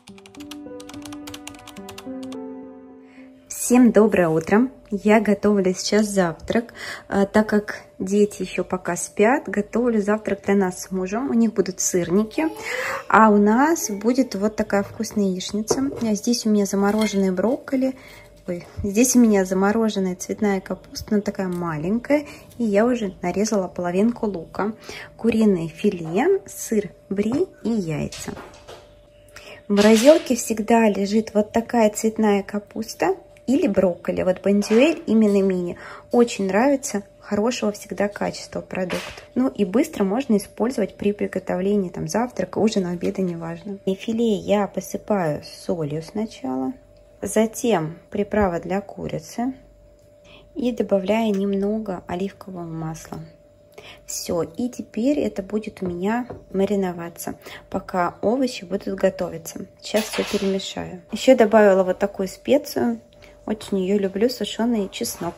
Всем доброе утро! Я готовлю сейчас завтрак, так как дети еще пока спят, готовлю завтрак для нас с мужем. У них будут сырники, а у нас будет вот такая вкусная яичница. Здесь у меня замороженные брокколи, здесь у меня замороженная цветная капуста, она такая маленькая, и я уже нарезала половинку лука, куриное филе, сыр бри и яйца. В морозилке всегда лежит вот такая цветная капуста или брокколи. Вот бондюэль именно мини. Очень нравится, хорошего всегда качества продукт. Ну и быстро можно использовать при приготовлении там завтрака, ужина, обеда, неважно. И филе я посыпаю солью сначала, затем приправа для курицы и добавляю немного оливкового масла. Все, и теперь это будет у меня мариноваться, пока овощи будут готовиться. Сейчас все перемешаю. Еще добавила вот такую специю. Очень ее люблю, сушеный чеснок.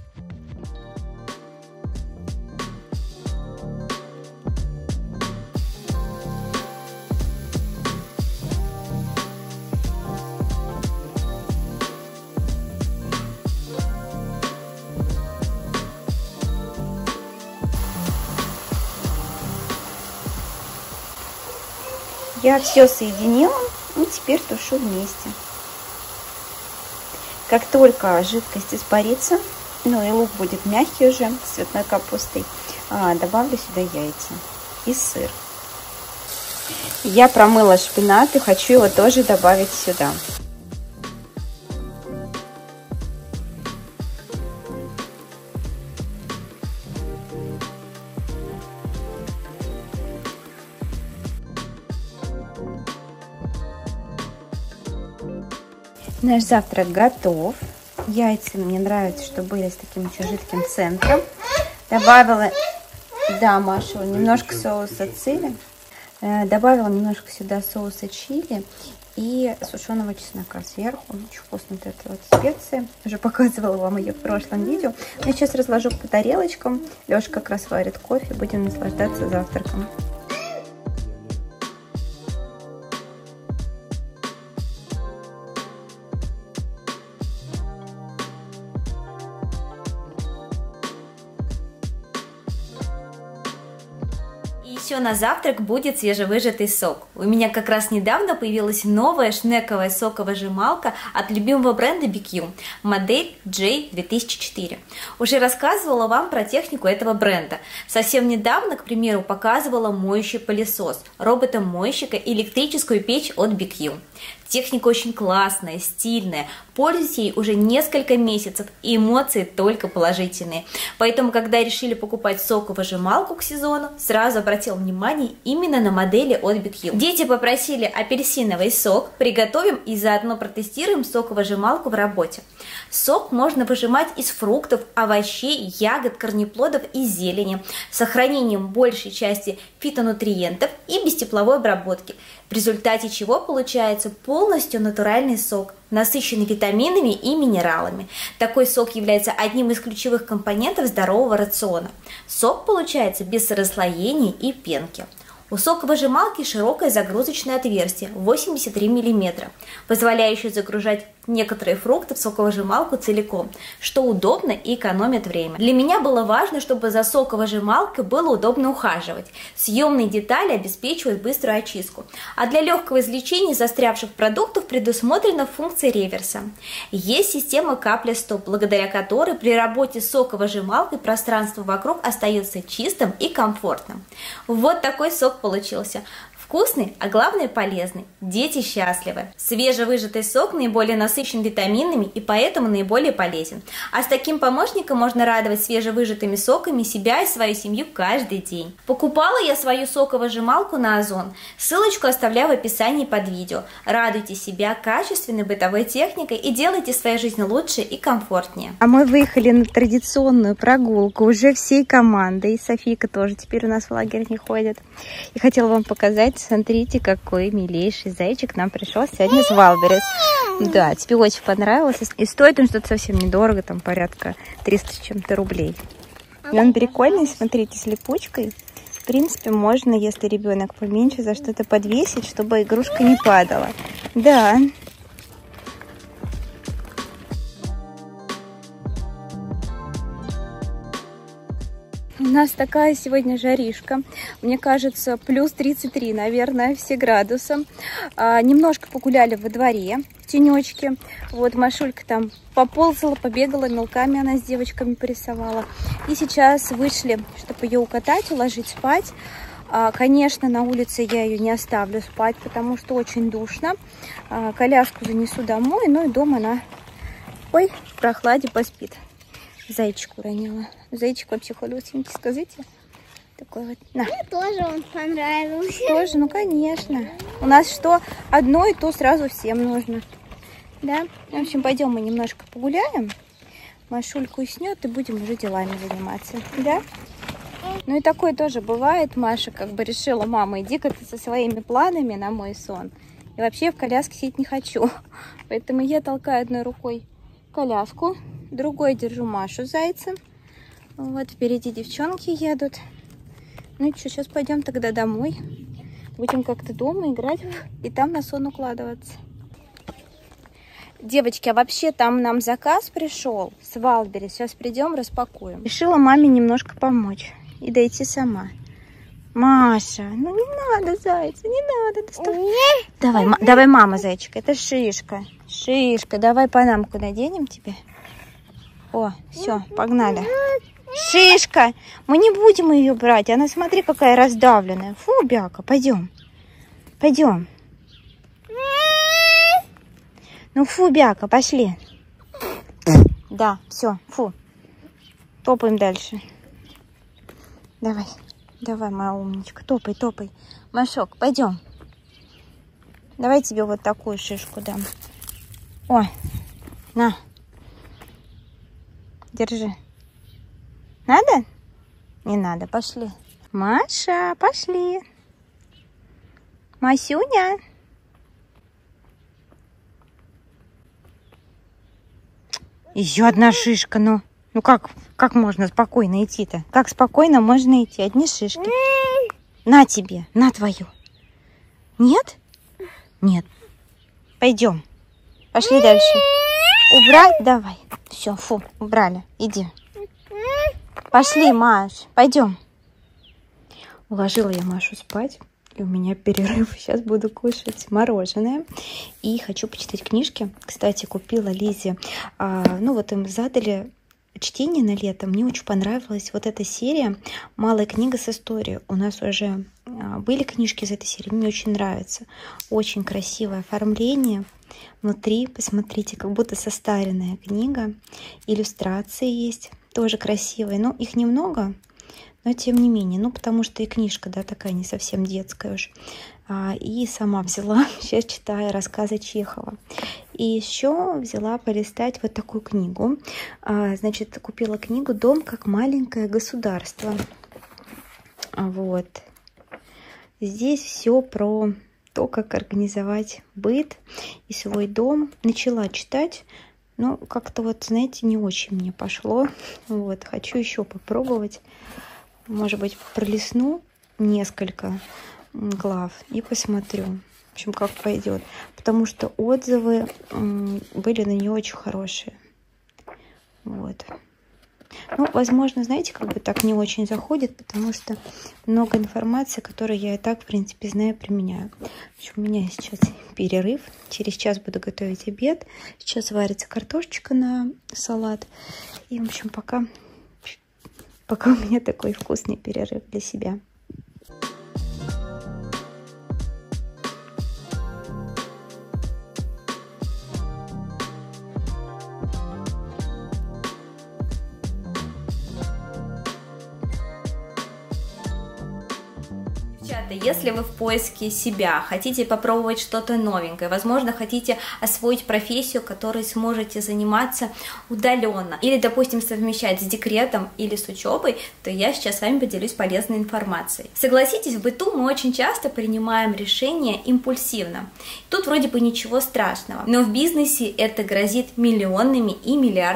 Я все соединила и теперь тушу вместе. Как только жидкость испарится, ну и лук будет мягкий уже с цветной капустой, добавлю сюда яйца и сыр. Я промыла шпинат и хочу его тоже добавить сюда. Наш завтрак готов. Яйца мне нравится, что были с таким еще жидким центром. Добавила, да, Маша, немножко соуса цили. Добавила немножко сюда соуса чили и сушеного чеснока сверху. Очень вкусно вот эта вот специя. Уже показывала вам ее в прошлом видео. Я сейчас разложу по тарелочкам. Леша как раз варит кофе. Будем наслаждаться завтраком. Еще на завтрак будет свежевыжатый сок. У меня как раз недавно появилась новая шнековая соковыжималка от любимого бренда BQ, модель J2004. Уже рассказывала вам про технику этого бренда. Совсем недавно, к примеру, показывала моющий пылесос, робота-мойщика, электрическую печь от BQ. Техника очень классная, стильная, пользуюсь ей уже несколько месяцев, и эмоции только положительные. Поэтому, когда решили покупать соковыжималку к сезону, сразу обратила внимание именно на модели от BQ. Дети попросили апельсиновый сок, приготовим и заодно протестируем соковыжималку в работе. Сок можно выжимать из фруктов, овощей, ягод, корнеплодов и зелени, с сохранением большей части фитонутриентов и без тепловой обработки, в результате чего получается полностью натуральный сок, насыщенный витаминами и минералами. Такой сок является одним из ключевых компонентов здорового рациона. Сок получается без расслоений и пенки. У соковыжималки широкое загрузочное отверстие 83 мм, позволяющее загружать некоторые фрукты в соковыжималку целиком, что удобно и экономит время. Для меня было важно, чтобы за соковыжималкой было удобно ухаживать. Съемные детали обеспечивают быструю очистку, а для легкого извлечения застрявших продуктов предусмотрена функция реверса. Есть система капля-стоп, благодаря которой при работе с соковыжималкой пространство вокруг остается чистым и комфортным. Вот такой сок получился. Вкусный, а главное полезный. Дети счастливы. Свежевыжатый сок наиболее насыщен витаминами и поэтому наиболее полезен. А с таким помощником можно радовать свежевыжатыми соками себя и свою семью каждый день. Покупала я свою соковыжималку на Озон. Ссылочку оставляю в описании под видео. Радуйте себя качественной бытовой техникой и делайте свою жизнь лучше и комфортнее. А мы выехали на традиционную прогулку уже всей командой. Софийка тоже теперь у нас в лагерь не ходит. И хотела вам показать. Смотрите, какой милейший зайчик нам пришел сегодня с Валберес. Да, тебе очень понравилось. И стоит он что-то совсем недорого, там порядка 300 с чем-то рублей. И он прикольный, смотрите, с липучкой. В принципе, можно, если ребенок поменьше, за что-то подвесить, чтобы игрушка не падала. Да. У нас такая сегодня жаришка. Мне кажется, плюс 33, наверное, все градуса. Немножко погуляли во дворе в тенечке. Вот Машулька там поползала, побегала, мелками она с девочками порисовала. И сейчас вышли, чтобы ее укатать, уложить спать. Конечно, на улице я ее не оставлю спать, потому что очень душно. Коляску занесу домой, ну и дома она, ой, в прохладе поспит. Зайчик уронила. Зайчик вообще хорошенький, скажите. Такой вот. На. Мне тоже он понравился. Тоже, ну конечно. У нас что одно, и то сразу всем нужно. Да? В общем, пойдем мы немножко погуляем. Машулька уснет, и будем уже делами заниматься. Да? Ну и такое тоже бывает. Маша как бы решила: мама, иди-ка ты со своими планами на мой сон. И вообще в коляске сидеть не хочу. Поэтому я толкаю одной рукой коляску, другой держу Машу зайца. Вот впереди девчонки едут. Ну и что, сейчас пойдем тогда домой. Будем как-то дома играть и там на сон укладываться. Девочки, а вообще там нам заказ пришел с Валбери. Сейчас придем, распакуем. Решила маме немножко помочь и дойти сама. Маша, ну не надо, зайца, не надо. Давай, давай, мама, зайчик, это шишка. Шишка, давай панамку наденем тебе. О, все, погнали. Шишка, мы не будем ее брать. Она, смотри, какая раздавленная. Фу, Бяка, пойдем. Пойдем. Ну, фу, Бяка, пошли. Да, все, фу. Топаем дальше. Давай, давай, моя умничка, топай, топай. Машок, пойдем. Давай тебе вот такую шишку дам. Ой, на. Держи. Надо? Не надо, пошли. Маша, пошли. Масюня. Еще одна шишка, ну. Ну как можно спокойно идти-то? Как спокойно можно идти? Одни шишки. На тебе, на твою. Нет? Нет. Пойдем. Пошли дальше. Убрать? Давай. Все, фу, убрали. Иди. Пошли, Маш. Пойдем. Уложила я Машу спать. И у меня перерыв. Сейчас буду кушать мороженое. И хочу почитать книжки. Кстати, купила Лизе. Ну вот им задали чтение на лето. Мне очень понравилась вот эта серия «Малая книга с историей». У нас уже были книжки из этой серии. Мне очень нравится. Очень красивое оформление. Внутри, посмотрите, как будто состаренная книга. Иллюстрации есть. Тоже красивые. Ну, их немного. Но тем не менее, ну потому что и книжка, да, такая не совсем детская уж. И сама взяла, сейчас читаю рассказы Чехова. И еще взяла полистать вот такую книгу. Значит, купила книгу «Дом как маленькое государство». Вот. Здесь все про то, как организовать быт и свой дом. Начала читать. Но как-то вот, знаете, не очень мне пошло. Вот, хочу еще попробовать. Может быть, пролистну несколько глав и посмотрю, в общем, как пойдет. Потому что отзывы были на нее очень хорошие. Вот. Ну, возможно, знаете, как бы так не очень заходит, потому что много информации, которую я и так, в принципе, знаю, применяю. В общем, у меня сейчас перерыв. Через час буду готовить обед. Сейчас варится картошечка на салат. И, в общем, пока у меня такой вкусный перерыв для себя. Если вы в поиске себя, хотите попробовать что-то новенькое, возможно, хотите освоить профессию, которой сможете заниматься удаленно, или, допустим, совмещать с декретом или с учебой, то я сейчас с вами поделюсь полезной информацией. Согласитесь, в быту мы очень часто принимаем решения импульсивно. Тут вроде бы ничего страшного, но в бизнесе это грозит миллионными и миллиардными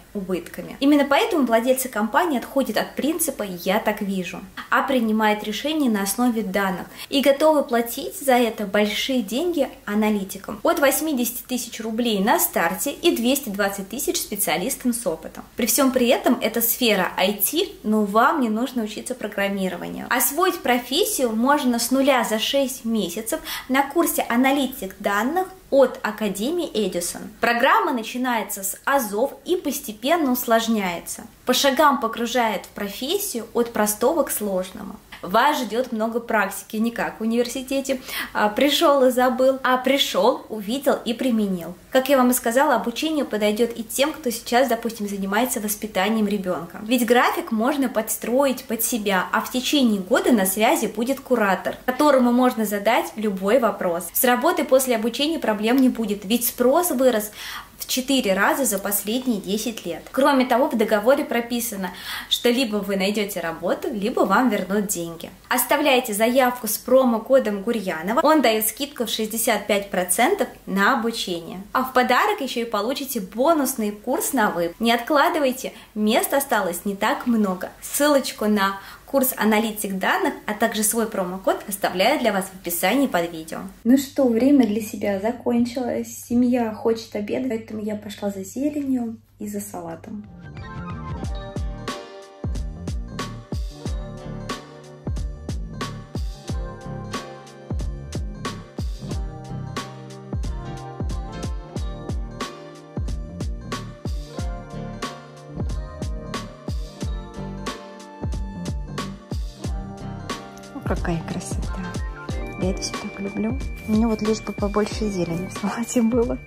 убытками. Именно поэтому владельцы компании отходят от принципа «я так вижу», а принимают решения на основе данных и готовы платить за это большие деньги аналитикам. От 80 тысяч рублей на старте и 220 тысяч специалистам с опытом. При всем при этом это сфера IT, но вам не нужно учиться программированию. Освоить профессию можно с нуля за 6 месяцев на курсе «Аналитик данных» от Академии Эдисон. Программа начинается с азов и постепенно усложняется. По шагам погружает в профессию от простого к сложному. Вас ждет много практики, не как в университете. Пришел и забыл, а пришел, увидел и применил. Как я вам и сказала, обучение подойдет и тем, кто сейчас, допустим, занимается воспитанием ребенка. Ведь график можно подстроить под себя, а в течение года на связи будет куратор, которому можно задать любой вопрос. С работы после обучения проблем не будет, ведь спрос вырос в 4 раза за последние 10 лет. Кроме того, в договоре прописано, что либо вы найдете работу, либо вам вернут деньги. Оставляйте заявку с промокодом Гурьянова, он дает скидку в 65% на обучение. А в подарок еще и получите бонусный курс на выбор. Не откладывайте, мест осталось не так много. Ссылочку на курс «Аналитик данных», а также свой промокод оставляю для вас в описании под видео. Ну что, время для себя закончилось. Семья хочет обедать, поэтому я пошла за зеленью и за салатом. Какая красота. Я это все так люблю. Мне вот лишь бы побольше зелени в салате было.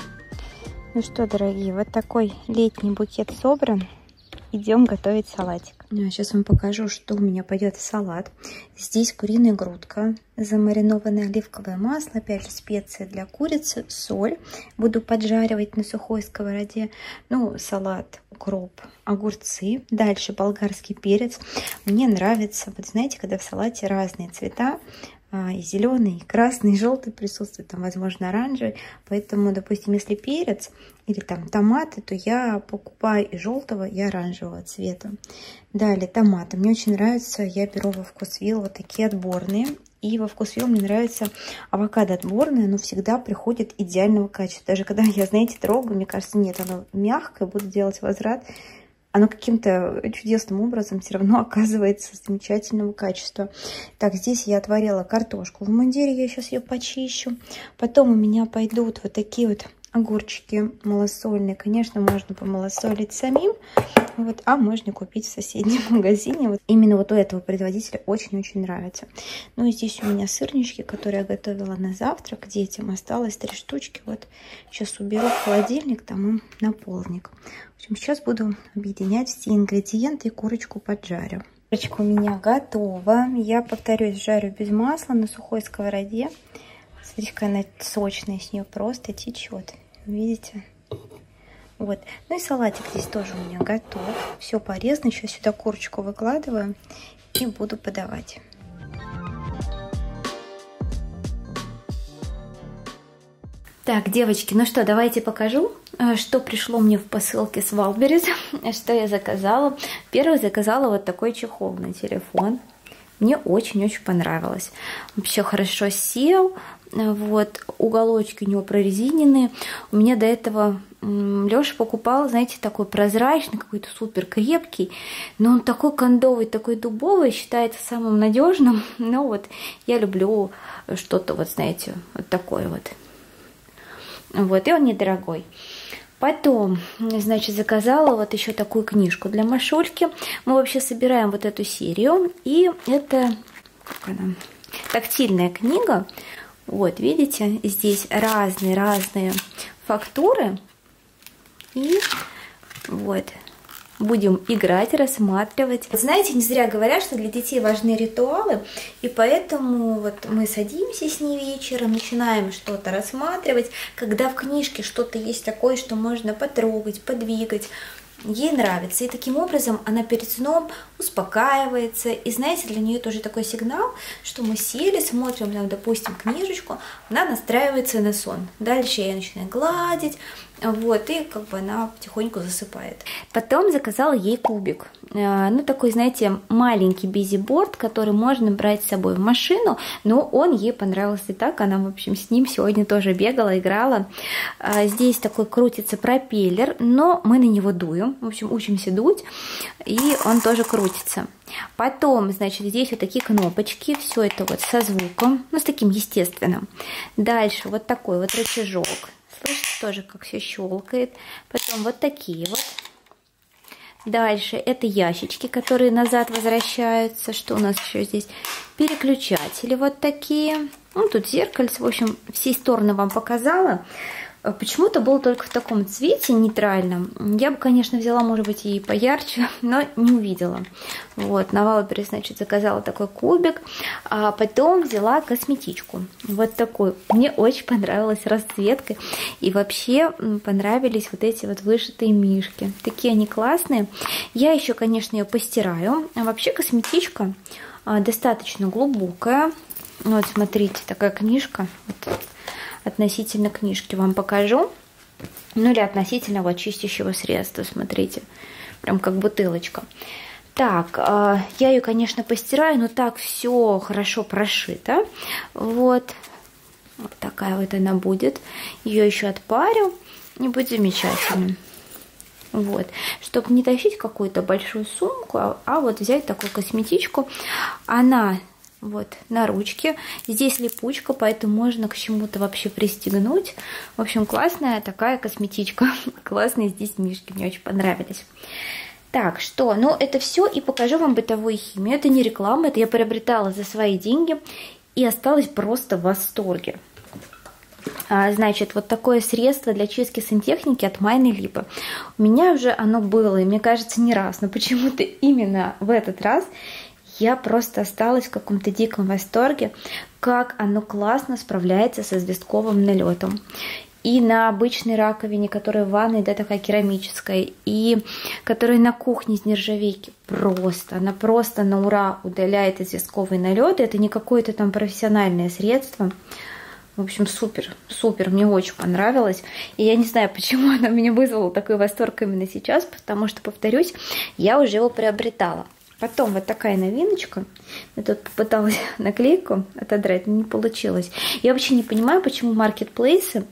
Ну что, дорогие, вот такой летний букет собран. Идем готовить салатик. Сейчас вам покажу, что у меня пойдет в салат. Здесь куриная грудка, замаринованное оливковое масло, опять же специи для курицы, соль. Буду поджаривать на сухой сковороде. Ну, салат, укроп, огурцы. Дальше болгарский перец. Мне нравится, вот знаете, когда в салате разные цвета. И зеленый, и красный, и желтый присутствует, там, возможно, оранжевый. Поэтому, допустим, если перец или там томаты, то я покупаю и желтого, и оранжевого цвета. Далее томаты. Мне очень нравится, я беру во Вкусвилл вот такие отборные. И во Вкусвилл мне нравится авокадо отборное, но всегда приходит идеального качества. Даже когда я, знаете, трогаю, мне кажется, нет, оно мягкое, буду делать возврат. Оно каким-то чудесным образом все равно оказывается замечательного качества. Так, здесь я отварила картошку в мундире, я сейчас ее почищу. Потом у меня пойдут вот такие вот огурчики малосольные. Конечно, можно помалосолить самим, вот, а можно купить в соседнем магазине. Вот, именно вот у этого производителя очень-очень нравится. Ну и здесь у меня сырнички, которые я готовила на завтрак детям. Осталось 3 штучки. Вот сейчас уберу в холодильник, там им на полдник. В общем, сейчас буду объединять все ингредиенты и курочку поджарю. Курочка у меня готова. Я, повторюсь, жарю без масла на сухой сковороде. Смотрите, какая она сочная, с нее просто течет. Видите? Вот. Ну и салатик здесь тоже у меня готов. Все порезано. Сейчас сюда курочку выкладываю и буду подавать. Так, девочки, ну что, давайте покажу, что пришло мне в посылке с Валберис, что я заказала. Первый заказала вот такой чехол на телефон. Мне очень-очень понравилось. Вообще хорошо сел. Вот, уголочки у него прорезиненные. У меня до этого Леша покупал, знаете, такой прозрачный, какой-то супер крепкий. Но он такой кондовый, такой дубовый, считается самым надежным. Но вот я люблю что-то, вот знаете, вот такое вот. Вот, и он недорогой. Потом, значит, заказала вот еще такую книжку для Машульки. Мы вообще собираем вот эту серию. И это, как она, тактильная книга. Вот, видите, здесь разные фактуры. И вот, будем играть, рассматривать. Знаете, не зря говорят, что для детей важны ритуалы. И поэтому вот мы садимся с ней вечером, начинаем что-то рассматривать. Когда в книжке что-то есть такое, что можно потрогать, подвигать. ей нравится. И таким образом она перед сном успокаивается. И знаете, для нее тоже такой сигнал, что мы сели, смотрим, там, допустим, книжечку, она настраивается на сон. Дальше я ее начинаю гладить, вот, и как бы она потихоньку засыпает. Потом заказала ей кубик. Ну, такой, знаете, маленький бизиборд, который можно брать с собой в машину, но он ей понравился так, она, в общем, с ним сегодня тоже бегала, играла. Здесь такой крутится пропеллер, но мы на него дуем, в общем, учимся дуть, и он тоже крутится. Потом, значит, здесь вот такие кнопочки, все это вот со звуком, ну, с таким естественным. Дальше вот такой вот рычажок. Слышите, тоже как все щелкает. Потом вот такие вот. Дальше это ящички, которые назад возвращаются. Что у нас еще здесь? Переключатели вот такие. Ну, тут зеркальце. В общем, все стороны вам показала. Почему-то был только в таком цвете нейтральном. Я бы, конечно, взяла, может быть, и поярче, но не увидела. Вот, на Валберес, значит, заказала такой кубик, а потом взяла косметичку. Вот такой. Мне очень понравилась расцветка. И вообще понравились вот эти вот вышитые мишки. Такие они классные. Я еще, конечно, ее постираю. А вообще косметичка достаточно глубокая. Вот, смотрите, такая книжка. Вот. Относительно книжки вам покажу. Ну или относительно вот чистящего средства, смотрите. Прям как бутылочка. Так, я ее, конечно, постираю, но так все хорошо прошито. Вот. Вот такая вот она будет. Ее еще отпарю, и будет замечательно. Вот. Чтобы не тащить какую-то большую сумку, а вот взять такую косметичку. Она... Вот, на ручке. Здесь липучка, поэтому можно к чему-то вообще пристегнуть. В общем, классная такая косметичка. Классные здесь мишки, мне очень понравились. Так, что? Ну, это все, и покажу вам бытовую химию. Это не реклама, это я приобретала за свои деньги и осталась просто в восторге. Значит, вот такое средство для чистки сантехники от Майны Липы. У меня уже оно было, и мне кажется, не раз, но почему-то именно в этот раз я просто осталась в каком-то диком восторге, как оно классно справляется со известковым налетом. И на обычной раковине, которая в ванной, да, такая керамическая, и которая на кухне из нержавейки, она просто на ура удаляет известковый налет. Это не какое-то там профессиональное средство. В общем, супер, супер, мне очень понравилось. И я не знаю, почему оно меня вызвало такой восторг именно сейчас, потому что, повторюсь, я уже его приобретала. Потом вот такая новиночка. Я тут попыталась наклейку отодрать, но не получилось. Я вообще не понимаю, почему маркетплейсы,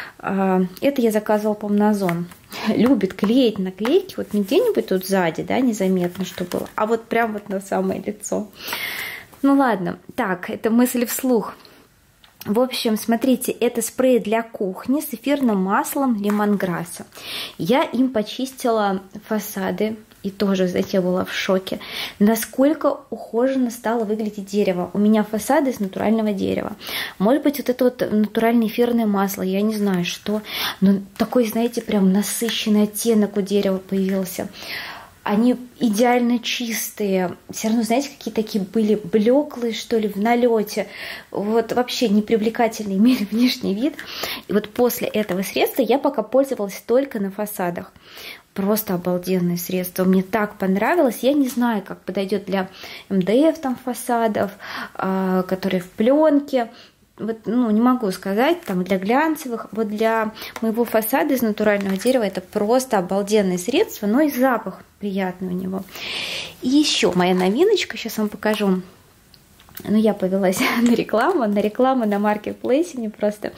это я заказывала, по-моему, на Озон, любят клеить наклейки вот не где-нибудь тут сзади, да, незаметно, что было, а вот прям вот на самое лицо. Ну ладно, так, это мысль вслух. В общем, смотрите, это спрей для кухни с эфирным маслом лемонграсса. Я им почистила фасады. И тоже, знаете, я была в шоке, насколько ухоженно стало выглядеть дерево. У меня фасады из натурального дерева. Может быть, вот это вот натуральное эфирное масло, я не знаю что, но такой, знаете, прям насыщенный оттенок у дерева появился. Они идеально чистые. Все равно, знаете, какие такие были блеклые, что ли, в налете. Вот вообще непривлекательные имели внешний вид. И вот после этого средства я пока пользовалась только на фасадах. Просто обалденное средство. Мне так понравилось. Я не знаю, как подойдет для МДФ там фасадов, которые в пленке. Вот, ну, не могу сказать, там для глянцевых. Вот для моего фасада из натурального дерева это просто обалденное средство, но и запах приятный у него. И еще моя новиночка, сейчас вам покажу. Ну, я повелась на рекламу на маркетплейсе, мне просто...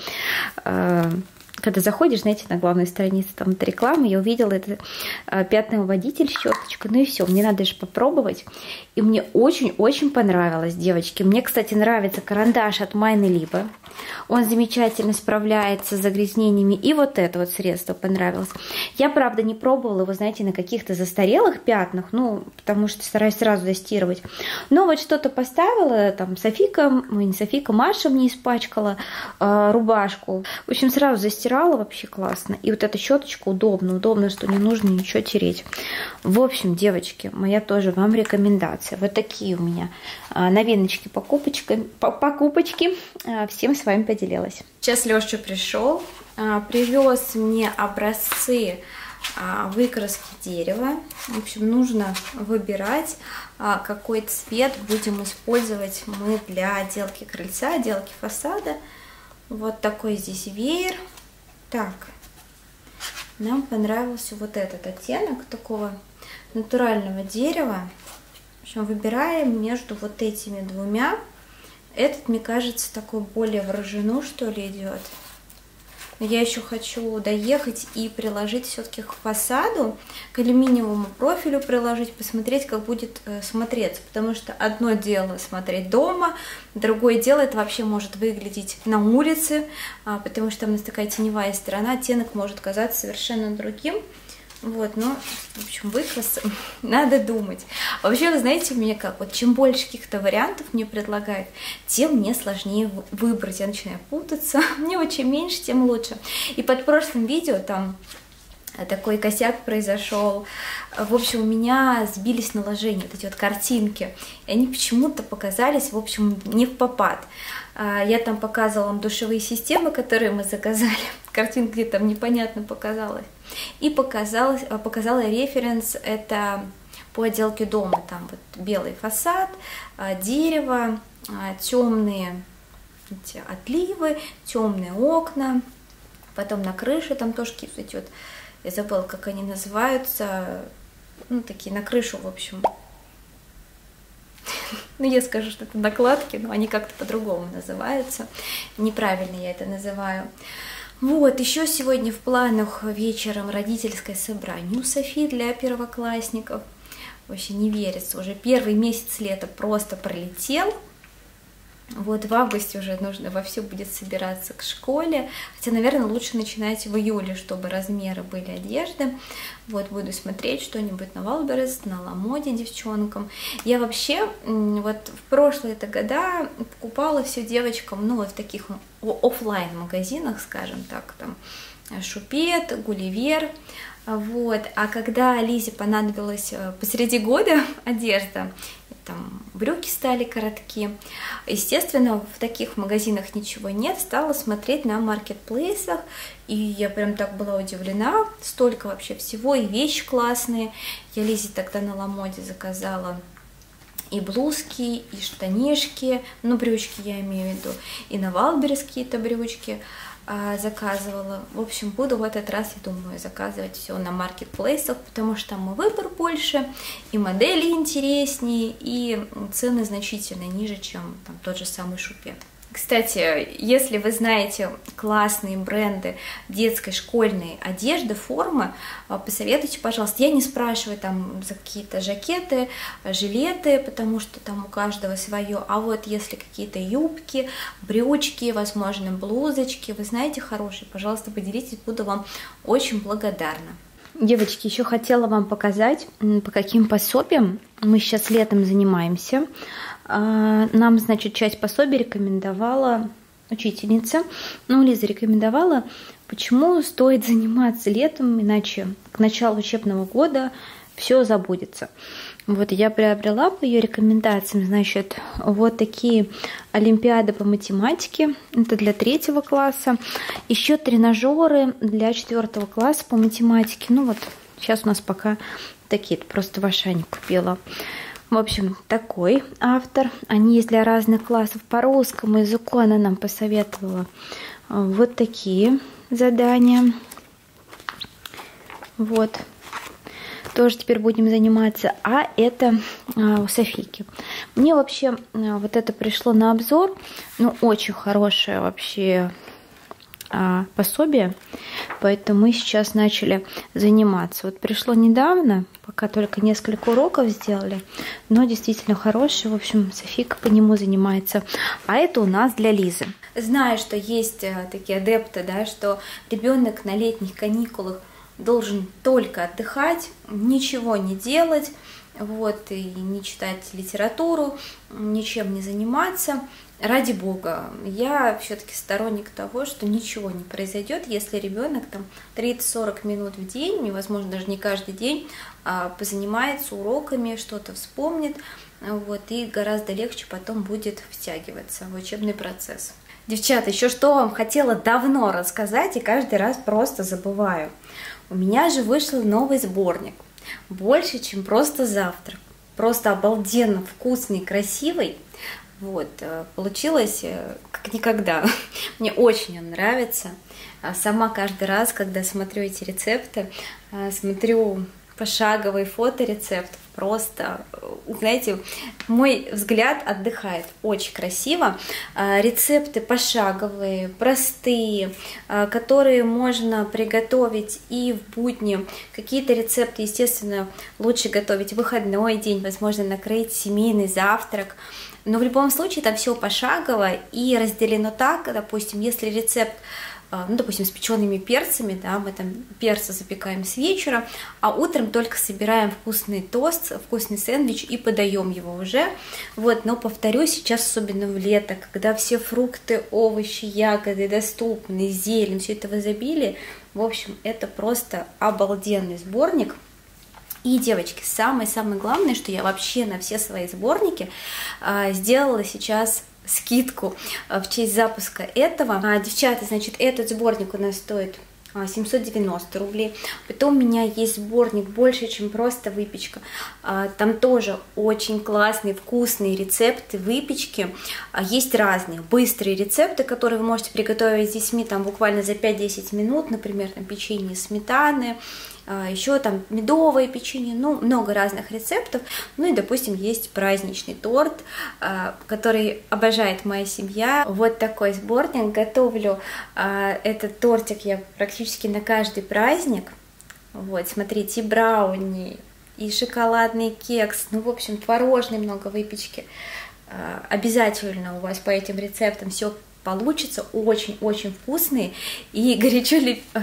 Когда заходишь, знаете, на главной странице там это реклама, я увидела это пятновыводитель, щеточка, ну и все, мне надо же попробовать. И мне очень-очень понравилось, девочки. Мне, кстати, нравится карандаш от Майны Липы. Он замечательно справляется с загрязнениями. И вот это вот средство понравилось. Я, правда, не пробовала его, знаете, на каких-то застарелых пятнах, ну, потому что стараюсь сразу застирывать. Но вот что-то поставила, там, Маша мне испачкала рубашку. В общем, сразу застирала, вообще классно. И вот эта щеточка удобно, что не нужно ничего тереть. В общем, девочки, моя тоже вам рекомендация. Вот такие у меня новиночки, покупочки. Всем с вами поделилась. Сейчас Леша пришел, привез мне образцы выкраски дерева. В общем, нужно выбирать, какой цвет будем использовать мы для отделки крыльца, отделки фасада. Вот такой здесь веер. Так, нам понравился вот этот оттенок такого натурального дерева. В общем, выбираем между вот этими двумя. Этот, мне кажется, такой более в рыжину, что ли, идет. Но я еще хочу доехать и приложить все-таки к фасаду, к алюминиевому профилю приложить, посмотреть, как будет смотреться. Потому что одно дело смотреть дома, другое дело это вообще может выглядеть на улице, потому что у нас такая теневая сторона, оттенок может казаться совершенно другим. Вот, ну, в общем, выкрас надо думать. Вообще, вы знаете, у меня как, вот чем больше каких-то вариантов мне предлагают, тем мне сложнее выбрать. Я начинаю путаться. Мне чем меньше, тем лучше. И под прошлым видео там такой косяк произошел. В общем, у меня сбились наложения, вот эти вот картинки. И они почему-то показались, в общем, не впопад. Я там показывала вам душевые системы, которые мы заказали. Картинка где-то там непонятно показалась. И показала референс, это по отделке дома. Там вот белый фасад, дерево, темные отливы, темные окна. Потом на крыше там тоже какие-то вот, я забыла, как они называются, ну, такие на крышу, в общем. Ну, я скажу, что это накладки, но они как-то по-другому называются. Неправильно я это называю. Вот, еще сегодня в планах вечером родительское собрание у Софи для первоклассников. Вообще не верится, уже первый месяц лета просто пролетел. Вот в августе уже нужно вовсю будет собираться к школе. Хотя, наверное, лучше начинать в июле, чтобы размеры были одежды. Вот буду смотреть что-нибудь на Wildberries, на Ламоде девчонкам. Я вообще вот в прошлые года покупала все девочкам, ну вот в таких офлайн магазинах, скажем так, там Шупет, Гулливер. Вот. А когда Лизе понадобилась посреди года одежда, там брюки стали короткие, естественно, в таких магазинах ничего нет, стала смотреть на маркетплейсах, и я прям так была удивлена, столько вообще всего, и вещи классные. Я Лизе тогда на Ламоде заказала и блузки, и штанишки, ну, брючки я имею в виду, и на Wildberries какие-то брючки заказывала. В общем, буду в этот раз, я думаю, заказывать все на маркетплейсах, потому что там и выбор больше, и модели интереснее, и цены значительно ниже, чем там тот же самый Шупет. Кстати, если вы знаете классные бренды детской, школьной одежды, формы, посоветуйте, пожалуйста. Я не спрашиваю там за какие-то жакеты, жилеты, потому что там у каждого свое. А вот если какие-то юбки, брючки, возможно, блузочки, вы знаете, хорошие, пожалуйста, поделитесь, буду вам очень благодарна. Девочки, еще хотела вам показать, по каким пособиям мы сейчас летом занимаемся. Нам, значит, часть пособий рекомендовала учительница. Ну, Лиза рекомендовала, почему стоит заниматься летом, иначе к началу учебного года все забудется. Вот я приобрела по ее рекомендациям, значит, вот такие олимпиады по математике. Это для 3 класса. Еще тренажеры для 4 класса по математике. Ну вот, сейчас у нас пока такие, просто в Ашане купила. В общем, такой автор. Они есть для разных классов. По русскому языку она нам посоветовала вот такие задания. Вот. Тоже теперь будем заниматься. А это у Софийки. Мне вообще вот это пришло на обзор. Ну, очень хорошее вообще пособие. Поэтому мы сейчас начали заниматься. Вот пришло недавно, пока только несколько уроков сделали, но действительно хорошее. В общем, Софийка по нему занимается. А это у нас для Лизы. Знаю, что есть такие адепты, да, что ребенок на летних каникулах должен только отдыхать, ничего не делать, вот, и не читать литературу, ничем не заниматься. Ради бога, я все-таки сторонник того, что ничего не произойдет, если ребенок там 30-40 минут в день, невозможно даже не каждый день, позанимается уроками, что-то вспомнит, вот, и гораздо легче потом будет втягиваться в учебный процесс. Девчата, еще что вам хотела давно рассказать и каждый раз просто забываю. У меня же вышел новый сборник. Больше, чем просто завтрак. Просто обалденно вкусный, красивый. Вот, получилось как никогда. Мне очень он нравится. Сама каждый раз, когда смотрю эти рецепты, смотрю пошаговые фото рецептов, просто, знаете, мой взгляд отдыхает. Очень красиво. Рецепты пошаговые, простые, которые можно приготовить и в будни. Какие-то рецепты, естественно, лучше готовить в выходной день, возможно, накрыть семейный завтрак. Но в любом случае там все пошагово и разделено так, допустим, если рецепт, ну, допустим, с печеными перцами, да, мы там перцы запекаем с вечера, а утром только собираем вкусный тост, вкусный сэндвич и подаем его уже. Вот, но повторюсь, сейчас особенно в лето, когда все фрукты, овощи, ягоды доступны, зелень, все это в изобилии. В общем, это просто обалденный сборник. И, девочки, самое-самое главное, что я вообще на все свои сборники сделала сейчас скидку в честь запуска этого. Девчата, значит, этот сборник у нас стоит 790 рублей. Потом у меня есть сборник больше, чем просто выпечка. Там тоже очень классные, вкусные рецепты выпечки. Есть разные быстрые рецепты, которые вы можете приготовить с детьми там буквально за 5-10 минут. Например, там печенье сметаны, еще там медовое печенье, ну, много разных рецептов. Ну и, допустим, есть праздничный торт, который обожает моя семья. Вот такой сборник. Готовлю этот тортик я практически на каждый праздник. Вот, смотрите, и брауни, и шоколадный кекс, ну, в общем, творожный, много выпечки. Обязательно у вас по этим рецептам все получится, очень-очень вкусные и горячо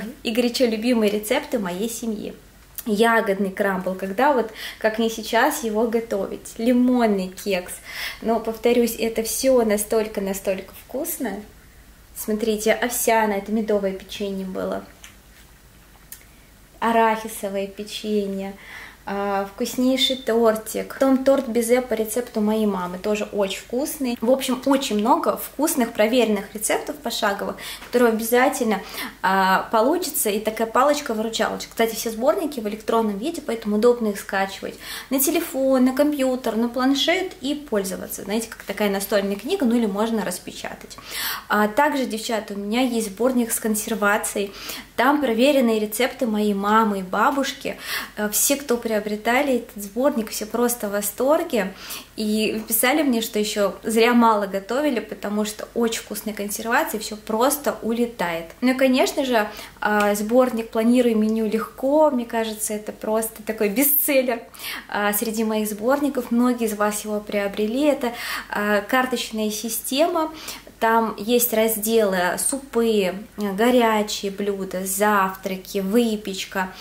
любимые рецепты моей семьи. Ягодный крамбл, когда вот, как не сейчас, его готовить. Лимонный кекс. Но, повторюсь, это все настолько вкусно. Смотрите, овсяное, это медовое печенье было. Арахисовое печенье. Вкуснейший тортик. Потом торт безе по рецепту моей мамы, тоже очень вкусный. В общем, очень много вкусных, проверенных рецептов пошаговых, которые обязательно получится, и такая палочка-выручалочка. Кстати, все сборники в электронном виде, поэтому удобно их скачивать на телефон, на компьютер, на планшет и пользоваться. Знаете, как такая настольная книга, ну или можно распечатать. Также, девчата, у меня есть сборник с консервацией. Там проверенные рецепты моей мамы и бабушки. Все, кто приобретали этот сборник, все просто в восторге. И писали мне, что еще зря мало готовили, потому что очень вкусная консервация, все просто улетает. Ну и, конечно же, сборник «Планирую меню легко». Мне кажется, это просто такой бестселлер среди моих сборников. Многие из вас его приобрели. Это карточная система. Там есть разделы супы, горячие блюда, завтраки, выпечка,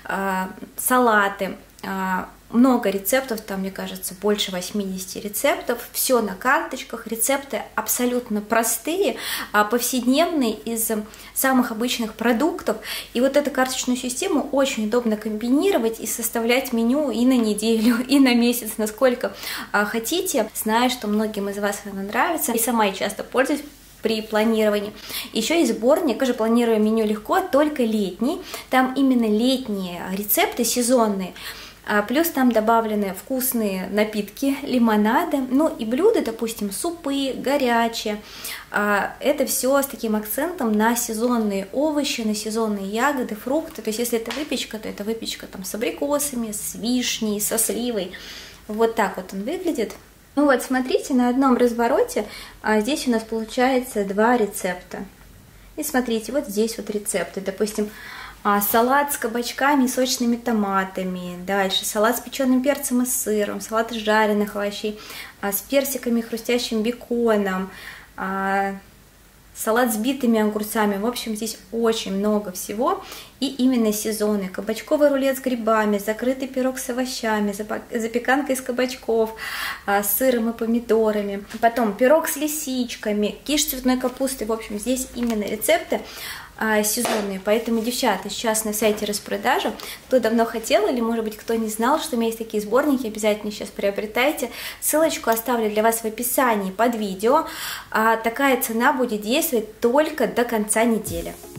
салаты. Много рецептов, там, мне кажется, больше 80 рецептов, все на карточках, рецепты абсолютно простые, повседневные, из самых обычных продуктов, и вот эту карточную систему очень удобно комбинировать и составлять меню и на неделю, и на месяц, насколько хотите. Знаю, что многим из вас она нравится, и сама я часто пользуюсь при планировании. Еще есть сборник, тоже «Планирую меню легко», только летний, там именно летние рецепты, сезонные. Плюс там добавлены вкусные напитки, лимонады, ну и блюда, допустим, супы, горячие. Это все с таким акцентом на сезонные овощи, на сезонные ягоды, фрукты. То есть если это выпечка, то это выпечка там с абрикосами, с вишней, со сливой. Вот так вот он выглядит. Ну вот, смотрите, на одном развороте здесь у нас получается 2 рецепта. И смотрите, вот здесь вот рецепты, допустим, салат с кабачками и сочными томатами, дальше салат с печеным перцем и сыром, салат из жареных овощей с персиками и хрустящим беконом, салат с битыми огурцами. В общем, здесь очень много всего, и именно сезонный. Кабачковый рулет с грибами, закрытый пирог с овощами, запеканка из кабачков, с сыром и помидорами. Потом пирог с лисичками, киш с цветной капустой. В общем, здесь именно рецепты сезонные, поэтому, девчата, сейчас на сайте распродажа. Кто давно хотел или, может быть, кто не знал, что у меня есть такие сборники, обязательно сейчас приобретайте. Ссылочку оставлю для вас в описании под видео. Такая цена будет действовать только до конца недели.